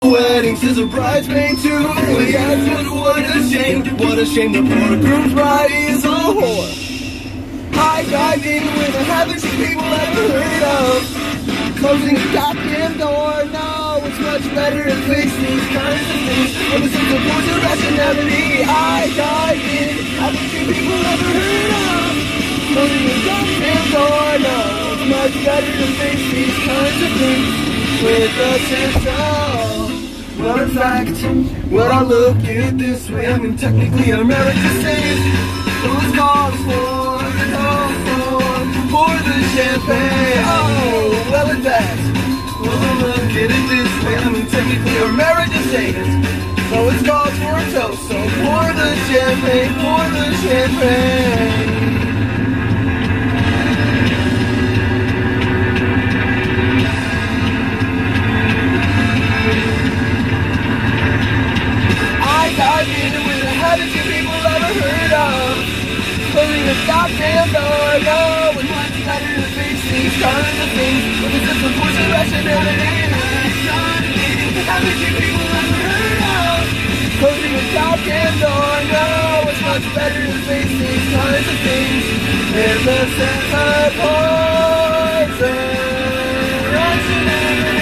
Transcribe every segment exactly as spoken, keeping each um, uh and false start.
Weddings is a bridesmaid too. Yes, but what a shame, what a shame the poor groom's bride is a whore. I dived in with a haven't you people ever heard of closing a goddamn door? No, it's much better to fix these kinds of things with a sense of force and rationality. I dived in, haven't you people ever heard of closing a goddamn door? No, it's much better to fix these kinds of things with a sense of, well, in fact, when I look at it this way, I mean, technically I'm married to Satan. So it's called for, called for, for the champagne. Oh, well, in fact, when I look at it this way, I mean, technically I'm married to Satan. So it's called for a toast. So pour the champagne, pour the champagne. Dived in with a habit you people ever heard of closing a goddamn door. No, it's much better to fix these kinds of things with a sense of force and rationality. Habit you people ever heard of closing a goddamn door. No, it's much better to fix these kinds of things with a sense of force and rationality.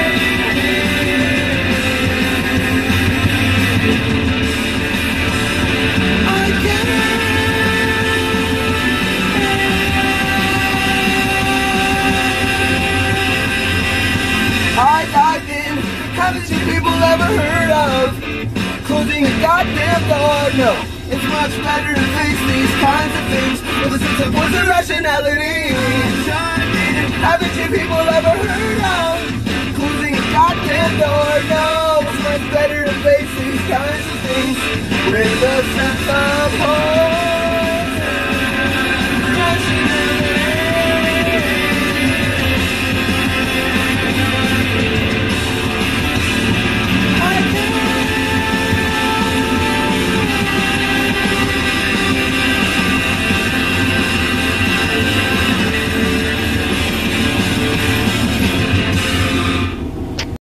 I dived in, haven't you people ever heard of closing a goddamn door? No, it's much better to face these kinds of things with a sense of force and rationality. Haven't you people ever heard of closing a goddamn door? No, it's much better to face these kinds of things with a sense of force.